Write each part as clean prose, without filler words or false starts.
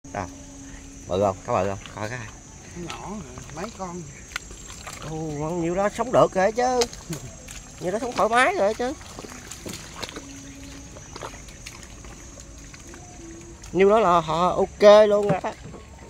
Đâu? Bự không? Có bự không? Coi cái. Nhỏ mấy con. Ồ, nhiêu đó sống được rồi chứ. Nhiêu đó sống thoải mái rồi chứ. Nhiêu đó là họ ok luôn rồi đó.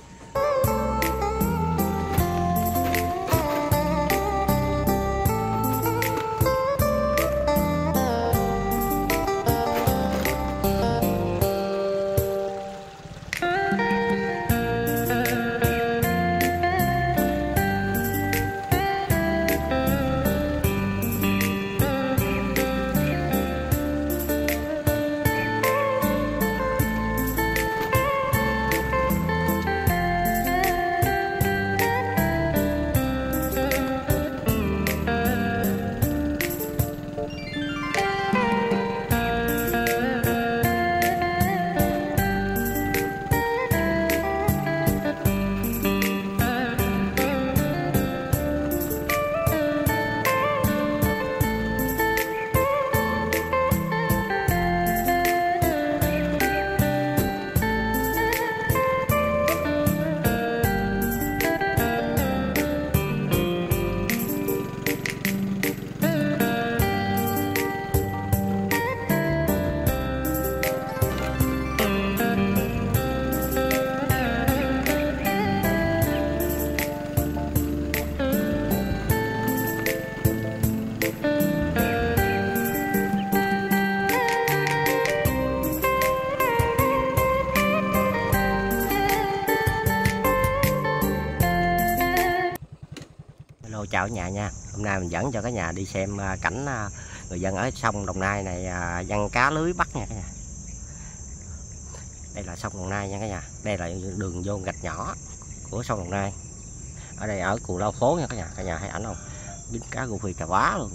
Hello, chào cả nhà nha. Hôm nay mình dẫn cho cả nhà đi xem cảnh người dân ở sông Đồng Nai này giăng cá lưới bắt nha cả nhà. Đây là sông Đồng Nai nha cả nhà. Đây là đường vô gạch nhỏ của sông Đồng Nai. Ở đây ở Cù Lao Phố nha cả nhà. Cả nhà thấy ảnh không? Dính cá rô phi cà vá luôn.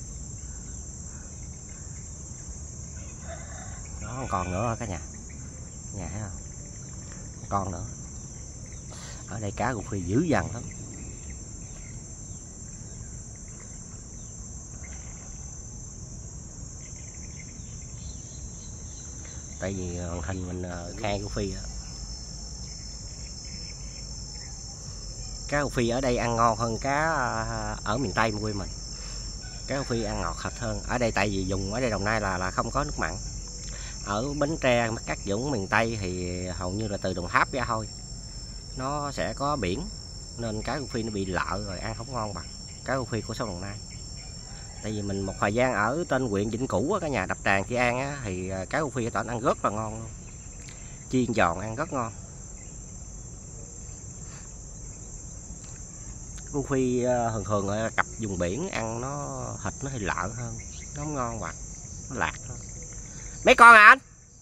Đó, còn nữa cả nhà. Nhà thấy không? Còn nữa. Ở đây cá rô phi dữ dằn lắm. Tại vì màn hình mình khai rô phi đó. Cá rô phi ở đây ăn ngon hơn cá ở miền Tây quê mình. Cá rô phi ăn ngọt thịt hơn. Ở đây tại vì dùng ở đây Đồng Nai là không có nước mặn. Ở Bến Tre, các vùng miền Tây thì hầu như là từ Đồng Tháp ra thôi. Nó sẽ có biển nên cá rô phi nó bị lợ rồi ăn không ngon bằng cá rô phi của sông Đồng Nai. Tại vì mình một thời gian ở tên huyện Vĩnh Cửu á, cả nhà Đập Tràn Kỳ An á, thì cá rô phi ở ăn rất là ngon luôn. Chiên giòn ăn rất ngon. Rô phi thường cặp vùng biển ăn nó thịt nó hơi lợ hơn, nó không ngon bằng, nó lạc hơn. Mấy con à anh?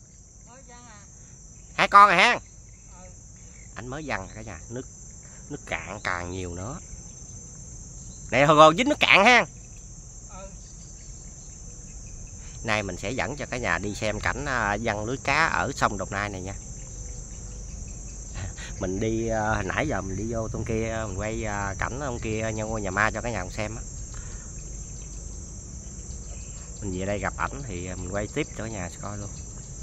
Hai con rồi ha. Anh mới văng cả nhà, nước cạn càng nhiều nữa. Này thường dính nước cạn ha. Nay mình sẽ dẫn cho cả nhà đi xem cảnh giăng lưới cá ở sông Đồng Nai này nha. Mình đi hồi nãy giờ mình đi vô trong kia mình quay cảnh trong kia ngôi nhà ma cho cả nhà cùng xem á. Mình về đây gặp ảnh thì mình quay tiếp cho cả nhà coi luôn.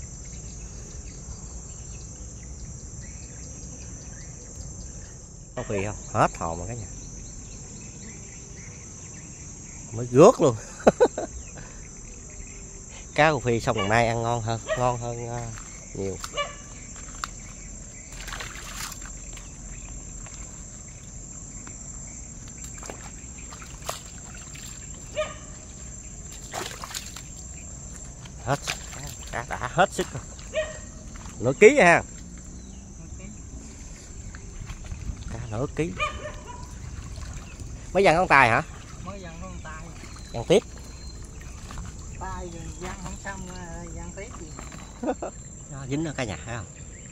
Có phi không? Hết hồn rồi cả nhà. Mới rớt luôn. Cá rô phi sông Đồng Nai ăn ngon hơn nhiều. Hết cá đã hết sức rồi. Nửa ký ha. Cá nửa ký. Mới văng con tài hả? Mới văng con tài. Văng tiếp. Tay văng không xong văng tiếp gì. Nó dính ở cả nhà thấy không?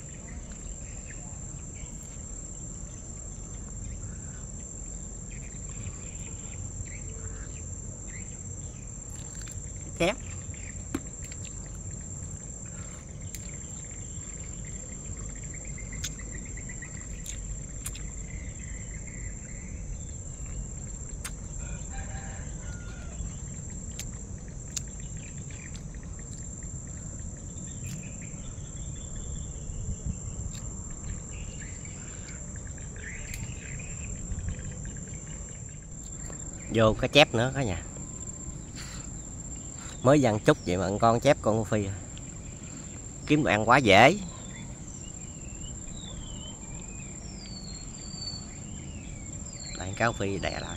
Kéo. Vô cá chép nữa cả nhà. Mới dằn chút vậy mà con chép con Âu Phi kiếm đồ ăn quá dễ. Đây cá Âu Phi đè lại.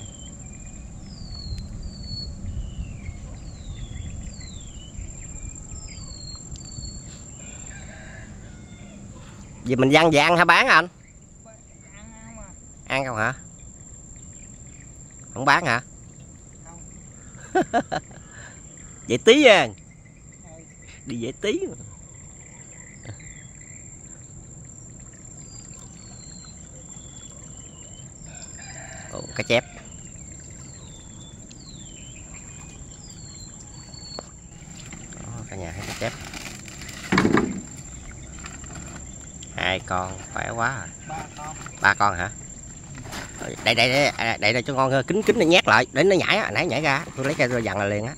Vì mình dằn về ăn hả bán anh? Ăn không hả? Không bán hả? Không. Vậy tí nha. Đi vậy tí mà. Ồ, cá chép. Đó, cả nhà thấy cá chép. 2 con khỏe quá rồi. 3 con. 3 con hả? Đây cho con kính này nhét lại để nó nhảy á, nãy nhảy ra tôi lấy cây tôi dằn là liền á.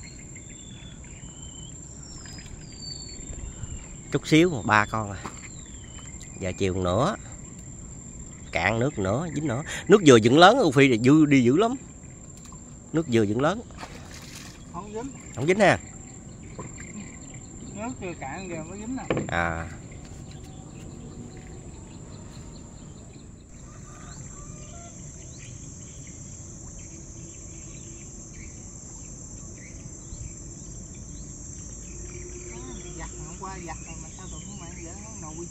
Chút xíu 3 con rồi. Giờ chiều nữa cạn nước nữa, dính nữa. Nước dừa dựng lớn Âu Phi thì đi dữ lắm. Nước dừa dựng lớn. Không dính. Không dính ha. Nước dừa cạn giờ mới dính nè. À. Giặt hôm qua giặt rồi mà sao đụng mà dễ nó nồi.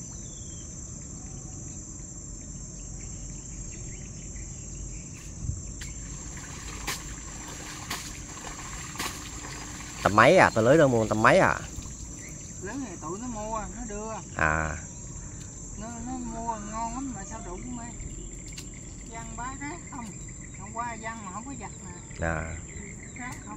Tầm mấy à? Tôi lưới đâu mua tầm mấy à? Lưới này tụi nó mua, nó đưa. À. Nó mua ngon lắm mà sao đụng mày. Văng bá rác không. Hôm qua văng mà không có giặt nè. À. Rác không.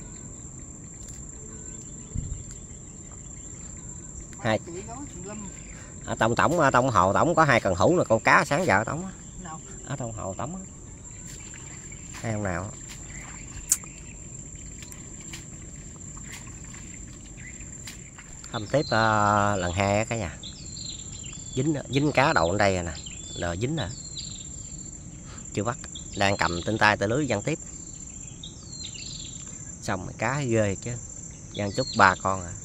Hai. Chị gói lâm. Ở trong hồ tổng có 2 cần hũ là con cá sáng giờ tổng á. Nào. Ở trong hồ tổng á. Hay không nào? Hâm tiếp lần 2 á cả nhà. Dính cá đầu ở đây rồi nè. Rồi dính rồi. Chưa bắt. Đang cầm trên tay tay lưới văng tiếp. Xong rồi cá ghê chứ. Văng chút 3 con à.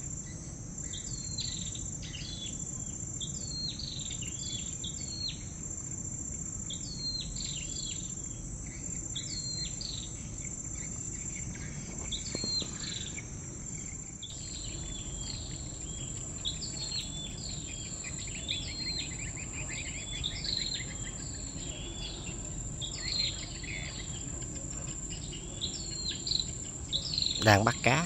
Đang bắt cá.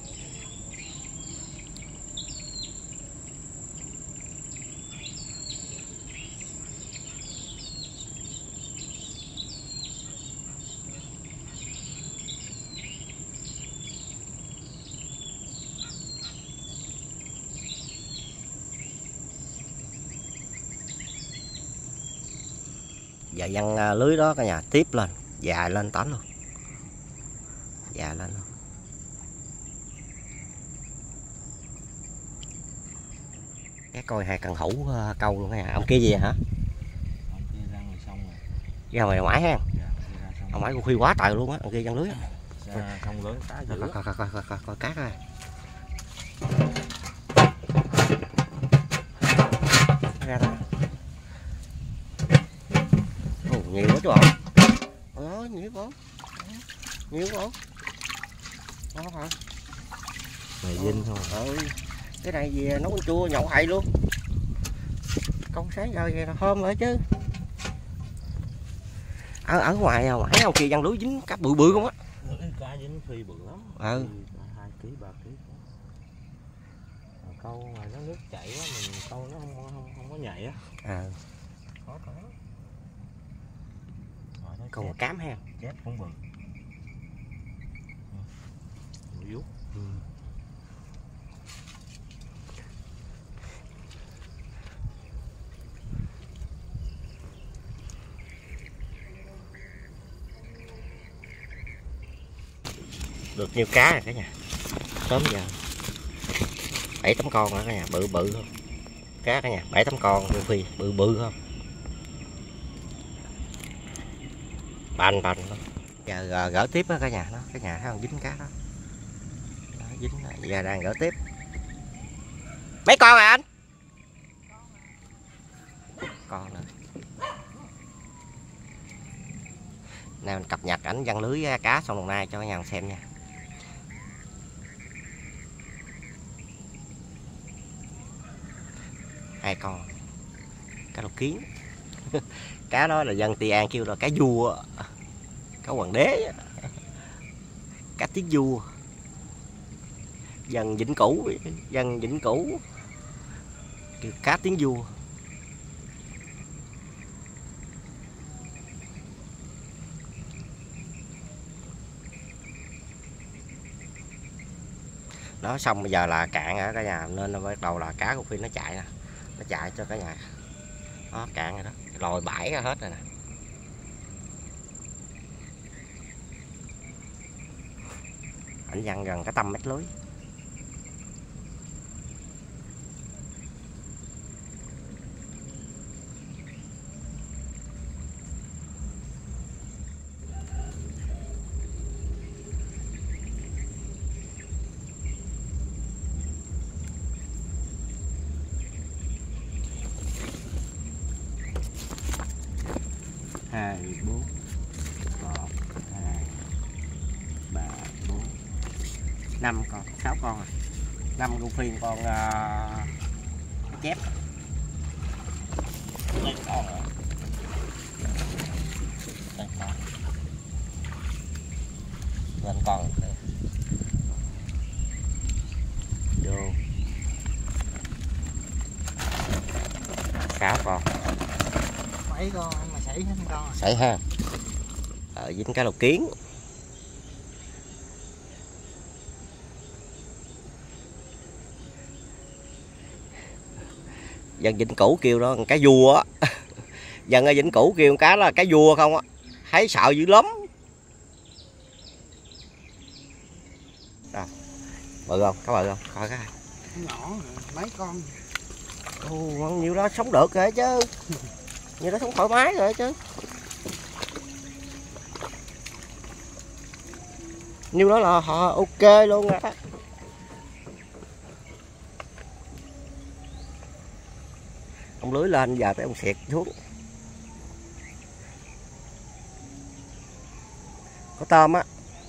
Giờ văng lưới đó cả nhà tiếp lên, dài lên tánh luôn. Dài lên luôn. Cái coi 2 cần hũ câu luôn nha. Ông kia gì hả? Ông kia ra ngoài sông rồi. Ra ngoài ngoại ha. Dạ, ông ngoại khuya quá trời luôn á, ông kia văng lưới. Ra sông lớn cá dữ. Coi cá coi. Ra đó. Ồ, nhiều quá chứ bộ. Ôi, nhiều quá. Nhiều quá. Đó hả? Mày dinh thôi. Ừ. Cái này gì nấu con chua nhậu hay luôn. Câu sáng giờ vậy là thơm rồi chứ. Ở ngoài ông kia văng lưới dính cá bự bự không á. Cá dính Phi bự lắm. Ừ. 2 kg 3 kg. Câu mà nó nước chảy quá mình câu nó không có nhạy á. À. Khó có. Còn một cám ha. Chép cũng bự. Bự vuốt. Ừ. Được nhiêu cá rồi cả nhà. Sớm giờ 7-8 con rồi cả nhà, bự bự không. Cá cả nhà, 7-8 con Phi, bự bự không. Bành không. Giờ gỡ tiếp đó cả nhà, nó cái nhà thấy không, dính cá đó, nó dính, giờ đang gỡ tiếp. Mấy con à anh? Con nữa. Nào mình cập nhật ảnh giăng lưới cá sông Đồng Nai cho cả nhà xem nha. Hai con cá lóc kiến. Cá đó là dân Tuy An kêu là cá vua, cá hoàng đế, cá tiếng vua, dân Vĩnh Cửu kêu cá tiếng vua. Đó, xong bây giờ là cạn ở cả nhà, nên nó bắt đầu là cá của Phi nó chạy nè, nó chạy cho cả nhà. Đó, cạn rồi đó, lòi bãi ra hết rồi nè. Ảnh văng gần cả 100 mét lưới. Hai, 4, 1, 2, 3, 4, 5 con, 6 con à. 5 con phiên, con chép. Đây con nữa. Đây con. Lên con. Vô. 6 con. 7 con mà sảy hết con. Sảy ha. Dính cá lóc kiến. Dân Vĩnh Cửu kêu đó cá vua á. Dân ở Vĩnh Cửu kêu cá đó là cá vua không á. Thấy sợ dữ lắm. Đâu. Bự không? Có bự không? Coi cái. Nhỏ mấy con. Ồ, nhiêu đó sống được rồi chứ. Nhiêu đó sống thoải mái rồi chứ. Nhiêu đó là họ ok luôn rồi đó. Ông lưới lên giờ tới ông xẹt xuống. Có tôm á.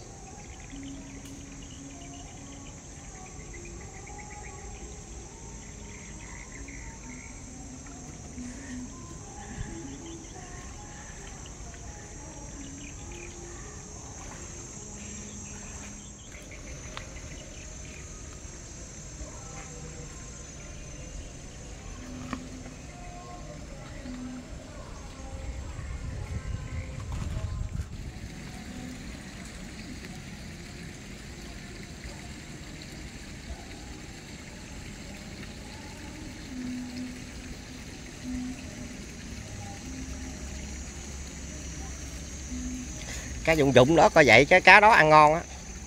Cá dụng dụng đó, coi vậy cái cá đó ăn ngon á.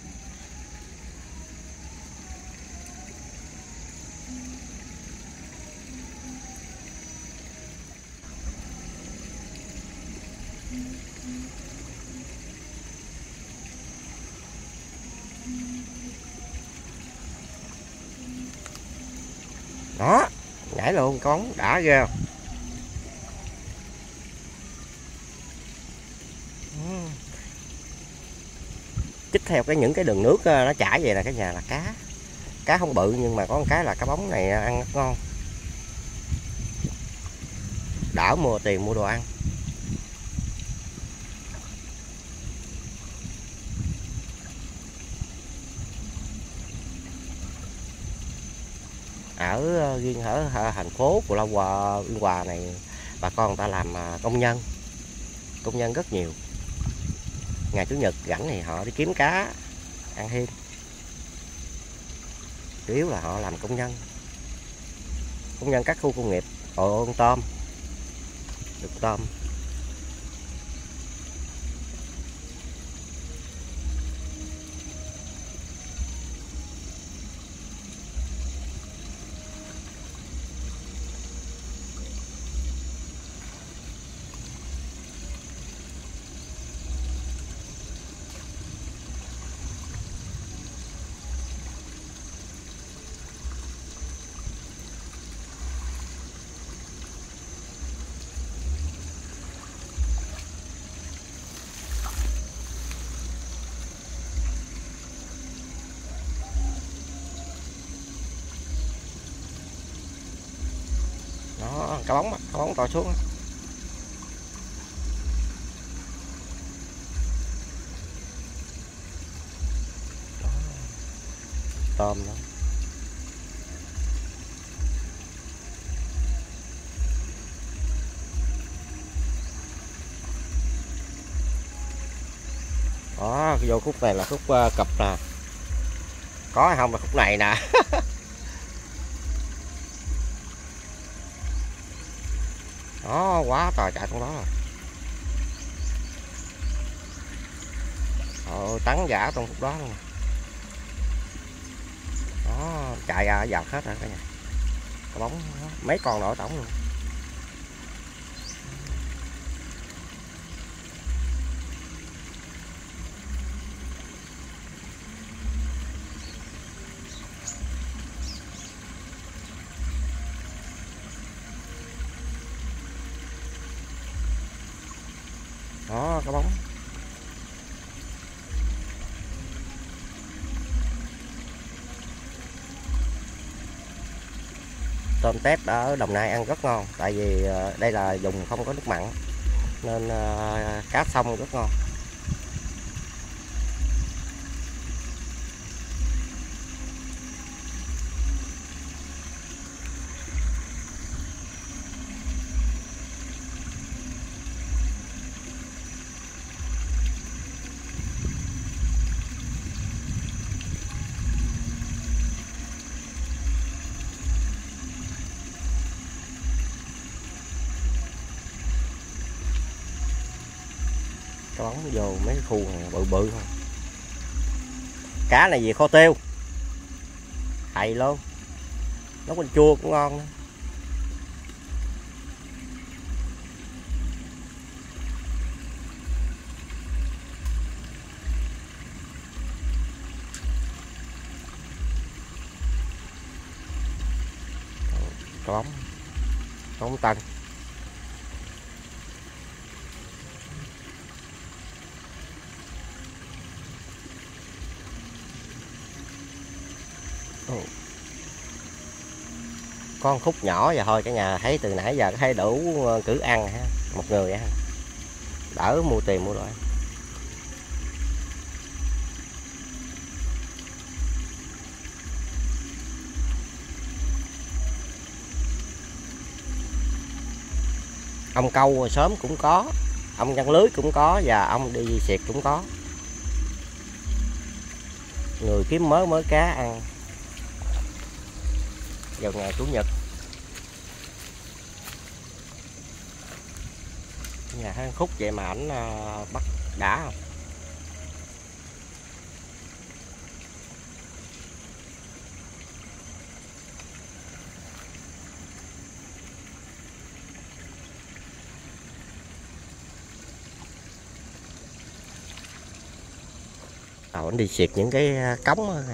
Đó, nhảy luôn con, đã ghê không? Chích theo những cái đường nước nó chảy vậy là cái nhà là cá không bự, nhưng mà có một cái là cá bóng này ăn rất ngon, đỡ mua tiền mua đồ ăn. Ở riêng ở thành phố Cù Lao Biên Hòa này, bà con người ta làm công nhân rất nhiều. Ngày Chủ nhật rảnh thì họ đi kiếm cá ăn thêm, chủ yếu là họ làm công nhân các khu công nghiệp, họ con tôm, được tôm. cá bóng to xuống. Tôm đó. Đó, vô khúc này là khúc cặp nè. Có hay không là khúc này nè. Đó, quá trời chạy trong đó rồi. Tắn giả trong khúc đó luôn. Đó, chạy ra dọc hết rồi cả nhà. Cái bóng mấy con nổi tổng luôn. Đó, cái bóng. Tôm tép ở Đồng Nai ăn rất ngon, tại vì đây là vùng không có nước mặn nên cá sông rất ngon. Cái bóng vô mấy cái khu này bự bự thôi. Cá này gì kho tiêu thầy luôn, nấu canh chua cũng ngon nữa. Cái bóng tân. Con khúc nhỏ và thôi cả nhà, thấy từ nãy giờ thấy đủ cử ăn ha, một người ha, đỡ mua tiền mua đồ. Ông câu sớm cũng có, ông giăng lưới cũng có và ông đi xiệt cũng có. Người kiếm mớ cá ăn vào ngày Chủ nhật. Nhà thấy khúc vậy mà ảnh bắt đã không? Ảnh đi xiệt những cái cống đó.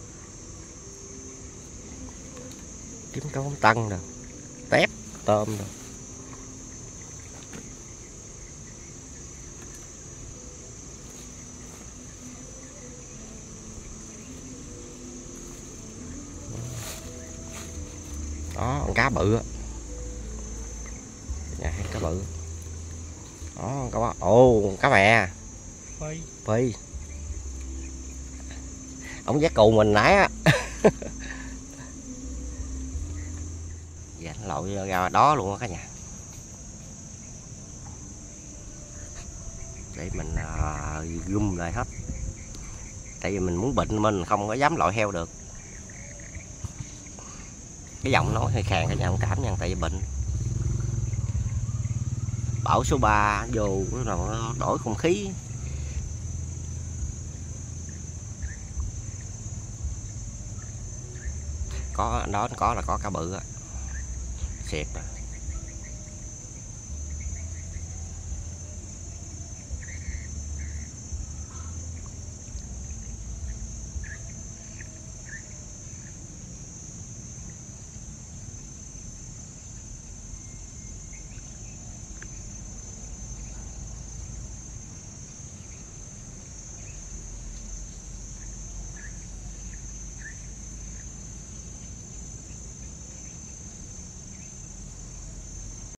Kiếm cá bóng tân rồi, tép, tôm rồi. Đó, con cá bự á. Nhà hay cá bự. Đó, cá bự. Ồ, cá mè. Phi. Ông dắt cù mình nãy á. Dạ, lội ra đó luôn á cả nhà. Để mình gum lại hết. Tại vì mình muốn bệnh mình không có dám lội heo được. Cái giọng nói hơi khàn cả nhà thông cảm nha, tại vì bệnh. Bão số 3 vô nó đổi không khí. Có đó, có là có cá bự á. Xịt rồi.